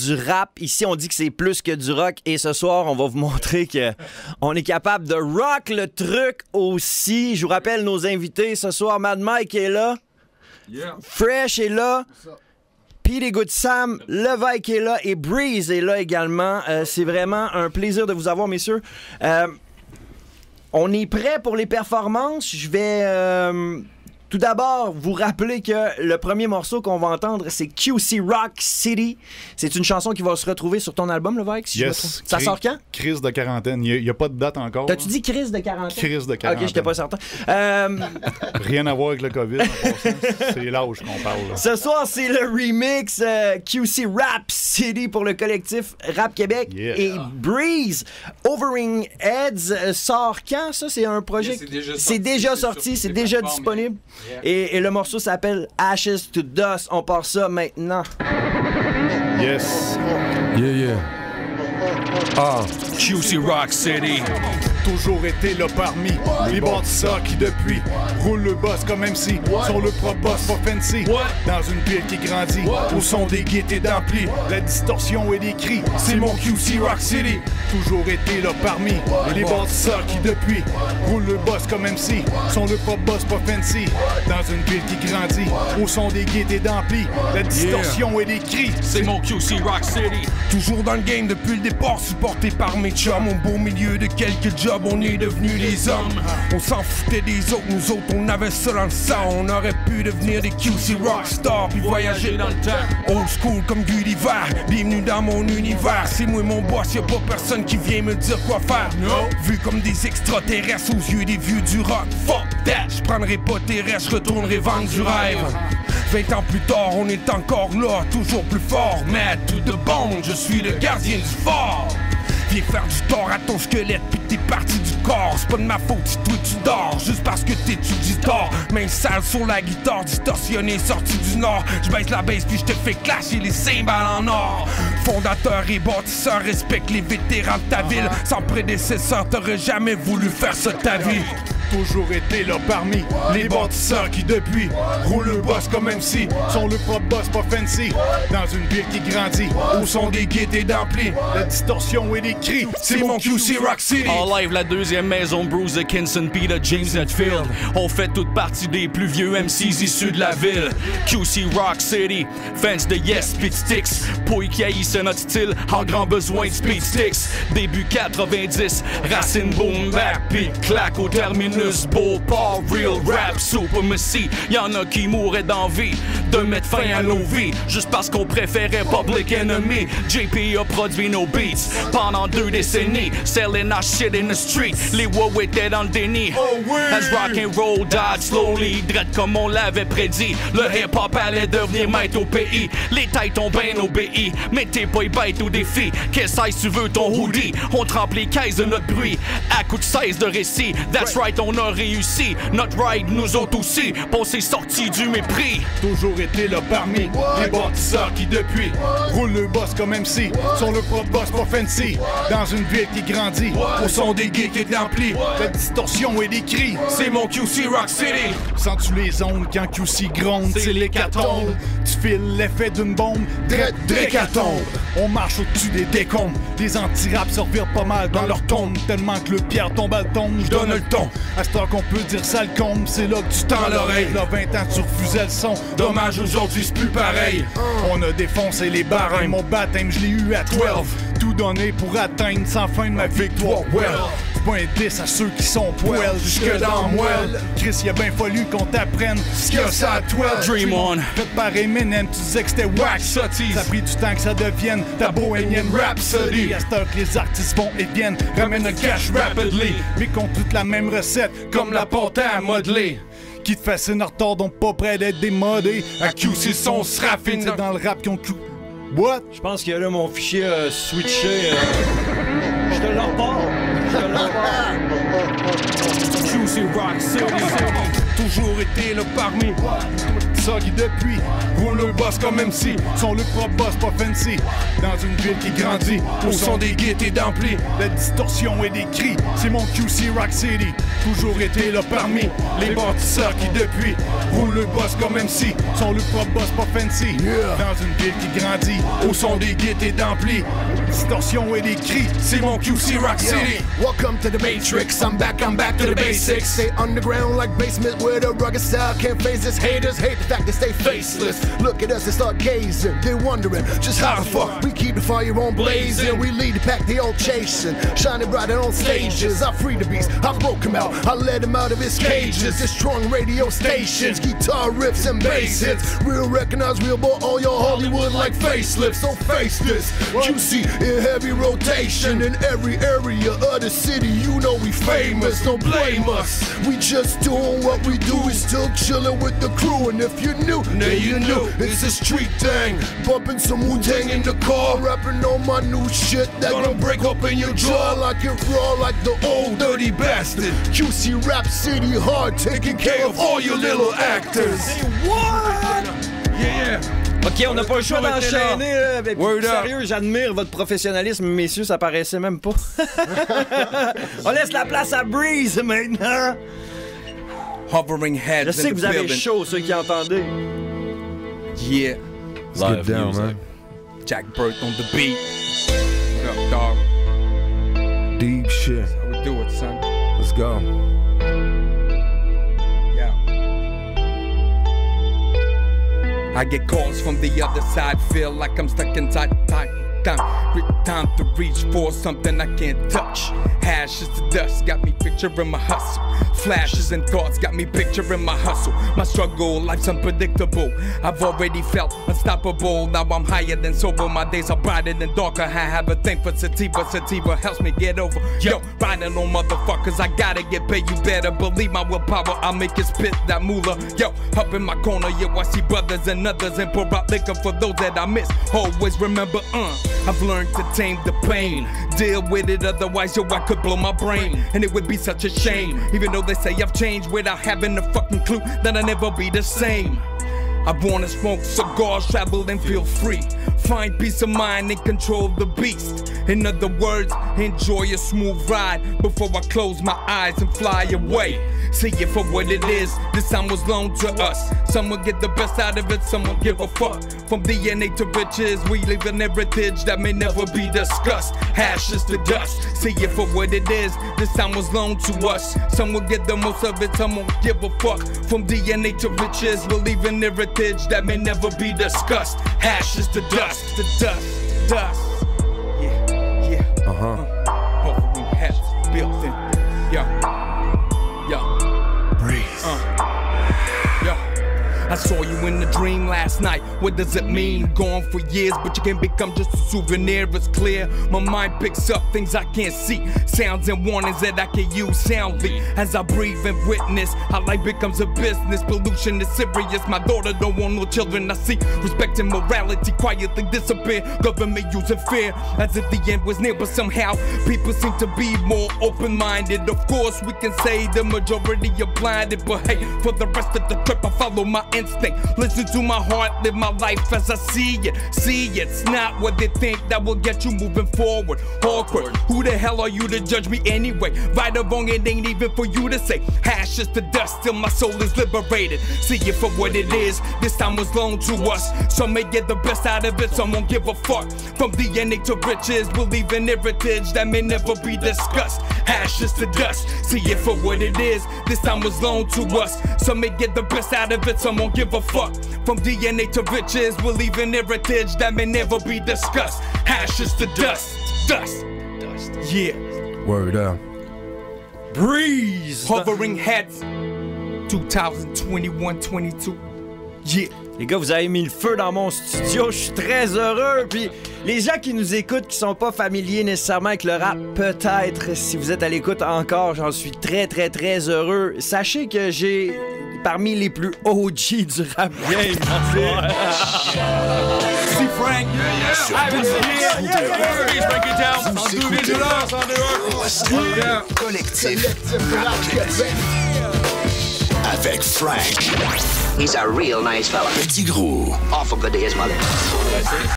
du rap. Ici, on dit que c'est plus que du rock. Et ce soir, on va vous montrer qu'on est capable de rock le truc aussi. Je vous rappelle nos invités. Ce soir, Mad Mike est là. Yeah. Fresh est là. Petey Good Sam, Levac est là et Breeze est là également. C'est vraiment un plaisir de vous avoir, messieurs. On est prêt pour les performances. Je vais tout d'abord vous rappeler que le premier morceau qu'on va entendre, c'est QC Rock City. C'est une chanson qui va se retrouver sur ton album, Levac, si yes. Ça sort quand? Crise de quarantaine. Il n'y a pas de date encore. T'as-tu dit crise de quarantaine? Crise de quarantaine. Ok, j'étais pas certain. Rien à voir avec le COVID. C'est l'âge qu'on parle. Là. Ce soir, c'est le remix QC Rap City pour le collectif Rap Québec. Yeah. Et Breeze, Overing Heads, sort quand, ça? C'est un projet... C'est déjà sorti, c'est déjà disponible. Yeah. Et le morceau s'appelle Ashes to Dust. On part ça maintenant. Yes. Yeah. QC Rock City. Toujours été là parmi les bâtisseurs qui depuis roulent le boss comme MC. Sont le propre boss, pas fancy. Dans une ville qui grandit au son des gaietés d'ampli, la distorsion et des cris. C'est mon QC Rock City. Toujours été là parmi les bâtisseurs qui depuis roulent le boss comme MC. Sont le propre boss, pas fancy. Dans une ville qui grandit au son des gaietés d'ampli, la distorsion et des cris. C'est mon QC Rock City. Toujours dans le game depuis le départ, supporté par mes chums. Au beau milieu de quelques jobs, on est devenus les hommes. On s'en foutait des autres, nous autres on avait ça dans le sang. On aurait pu devenir des QC Rockstars puis voyager dans le temps. Old school comme Gulliver, bienvenue dans mon univers. C'est moi mon boss, y'a pas personne qui vient me dire quoi faire. No. Vu comme des extraterrestres aux yeux des vieux du rock. Fuck that, j'prendrai pas tes restes, j'retournerai vendre du rêve. 20 ans plus tard, on est encore là, toujours plus fort. Mad to the bone, je suis le gardien du fort. Viens faire du tort à ton squelette pis t'es parti du corps. C'est pas de ma faute si toi tu dors, juste parce que t'étudies tort. Main sale sur la guitare, distorsionnée, sortie du nord. J'baisse la baisse puis j'te fais clasher les cymbales en or. Fondateur et bâtisseur, respecte les vétérans de ta ville. Sans prédécesseur, t'aurais jamais voulu faire ça de ta vie. Toujours été là parmi les bâtisseurs qui depuis roulent le boss comme MC. Sont le propre boss, pas fancy. Dans une ville qui grandit au son des gaietés d'ampli, la distorsion et des cris. C'est mon QC Rock City. En live, la deuxième maison, Bruce Dickinson, Peter James Hetfield. On fait toute partie des plus vieux MCs issus de la ville. QC Rock City, fans de Yes, Speed Sticks. Pouille qui haïssent notre style, en grand besoin de Speed Sticks. Début 90, racine boom bap, beat claque au terminus. Beau pas real rap supremacy. Y'en a qui mourraient d'envie de mettre fin à nos vies juste parce qu'on préférait Public Enemy. JP a produit nos beats pendant 2 décennies, selling our shit in the street. Les wows étaient dans le déni. As rock and roll died slowly, drette comme on l'avait prédit. Le hip hop allait devenir maître au pays. Les tailles t'ont bien obéi, mais t'es pas bête au défi. Quelle size tu veux ton hoodie? On trempe les caisses de notre bruit à coup de 16 de récit. That's right, on a réussi, notre ride nous autres aussi, on s'est sorti du mépris. Toujours été là parmi les bâtisseurs qui depuis roulent le boss comme MC. Sont le propre boss, pas fancy. Dans une ville qui grandit au son des geeks et de l'ampli, la distorsion et des cris. C'est mon QC Rock City. Sens-tu les ondes quand QC gronde? C'est l'hécatombe. Tu files l'effet d'une bombe, drécatombe. On marche au-dessus des décombres. Les anti-rap se revirent pas mal dans leur tombe. Tellement que le pierre tombe à le tombe, je donne le ton. À ce temps qu'on peut dire ça le comble, c'est là que tu tends l'oreille. Là 20 ans tu refusais le son, dommage aujourd'hui c'est plus pareil. On a défoncé les barèmes, mon baptême je l'ai eu à 12. Tout donné pour atteindre sans fin de ma victoire. Well, c'est pas un diss à ceux qui sont poêles jusque dans moelle. Chris, il a bien fallu qu'on t'apprenne ce qu'il y a ça à 12. Dream on. Fait par Eminem, tu disais que c'était wax. Ça a pris du temps que ça devienne ta bohémienne rhapsody. À cette heure que les artistes vont et viennent, ramène le cash rapidly. Mais qu'on toute la même recette, comme la pâte à modeler. Qui te fascine en retard, donc pas prêt d'être démodé. À QC son se raffine, c'est dans le rap qu'on tout. What? Je pense que là, mon fichier a switché. Je te le repars. QC Rock City. Toujours été là parmi ça qui depuis roule le boss comme MC. Sont le propre boss pas fancy. Dans une ville qui grandit au son des gaietés d'ampli. La distorsion et des cris, c'est mon QC Rock City. Toujours été là parmi les bâtisseurs qui depuis roule le boss comme MC. Sont le propre boss pas fancy. Dans une ville qui grandit au son des gaietés d'ampli. Distorsion et des cris, c'est mon QC Rock City. Welcome to the Matrix, I'm back to the basics. Stay underground like basement with a rugged style. Can't face this, haters hate the fact they stay faceless. Look at us and start gazing, they're wondering just how the fuck we keep the fire on blazing. We lead the pack, they all chasing, shining brighter on stages. I free the beast, I broke him out, I let him out of his cages. Destroying radio stations, guitar riffs and bass hits. Real recognize real, boy, all your Hollywood like facelifts. So face this, QC in heavy rotation in every area of the city. You know we famous, don't blame us. We just doing what we do, we still chillin' with the crew. And if you're new, now you knew it's a street thing. Bumping some Wu-Tang in the car, rapping on my new shit that gonna break up in your jaw like it raw, like the old dirty bastard. QC Rap City hard, taking care of all your little actors. Hey, what? Yeah. OK, on n'a pas le choix d'enchaîner. Sérieux, j'admire votre professionnalisme, messieurs, ça paraissait même pas. On laisse la place à Breeze maintenant. Hovering heads. Je sais que vous avez chaud, ceux qui entendez. Yeah. Let's get down, man. Jack Bird on the beat. What up, dog? Deep shit. That's how we do it, son. Let's go. Yeah. I get calls from the other side, feel like I'm stuck inside time. Time to reach for something I can't touch. Hash is the dust, got me picturing my hustle. Flashes and thoughts got me picturing my hustle. My struggle, life's unpredictable. I've already felt unstoppable. Now I'm higher than sober. My days are brighter than darker. I have a thing for sativa. Sativa helps me get over. Yo, riding on motherfuckers, I gotta get paid. You better believe my willpower. I'll make it spit that moolah. Yo, up in my corner, yo, I see brothers and others and pour out liquor for those that I miss. Always remember, I've learned to tame the pain. Deal with it, otherwise, yo, I could blow my brain. And it would be such a shame, even though they say I've changed without having a fucking clue that I'll never be the same. I wanna smoke cigars, travel and feel free. Find peace of mind and control the beast. In other words, enjoy a smooth ride before I close my eyes and fly away. See it for what it is, this time was loaned to us. Some will get the best out of it, some will give a fuck. From DNA to riches, we leave an heritage that may never be discussed. Hash is the dust, see it for what it is, this time was loaned to us. Some will get the most of it, some won't give a fuck. From DNA to riches, we'll leave an heritage that may never be discussed. Hash is the dust, dust. Yeah. Hovering heads, built in, yeah. Breeze. I saw you in a dream last night. What does it mean? Gone for years, but you can become just a souvenir. It's clear. My mind picks up things I can't see. Sounds and warnings that I can use soundly. As I breathe and witness, how life becomes a business. Pollution is serious. My daughter don't want no children. I see respect and morality quietly disappear. Government using fear as if the end was near, but somehow people seem to be more open-minded. Of course, we can say the majority are blinded, but hey, for the rest of the trip, I follow my instinct. Listen to my heart, live my life as I see it. See it's not what they think that will get you moving forward. Awkward. Who the hell are you to judge me anyway? Right or wrong, it ain't even for you to say. Hash is the dust, still my soul is liberated. See it for what it is, this time was loaned to us. Some may get the best out of it, some won't give a fuck. From DNA to riches, we'll leave an heritage that may never be discussed. Hash is the dust, see it for what it is, this time was loaned to us. Some may get the best out of it, some won't give a fuck. From DNA to riches, we'll leave an heritage that may never be discussed. Hash is the dust. Yeah. Word up. Breeze. Hovering heads. 2021-22. Yeah. Les gars, vous avez mis le feu dans mon studio, je suis très heureux. Puis les gens qui nous écoutent, qui sont pas familiers nécessairement avec le rap, peut-être, si vous êtes à l'écoute encore, j'en suis très heureux. Sachez que j'ai parmi les plus OG du rap game. See Frank, Ivan here, break it down. On do this, Collectif. avec Frank. He's a real nice fella. Petit Gros. Awful good to his mother.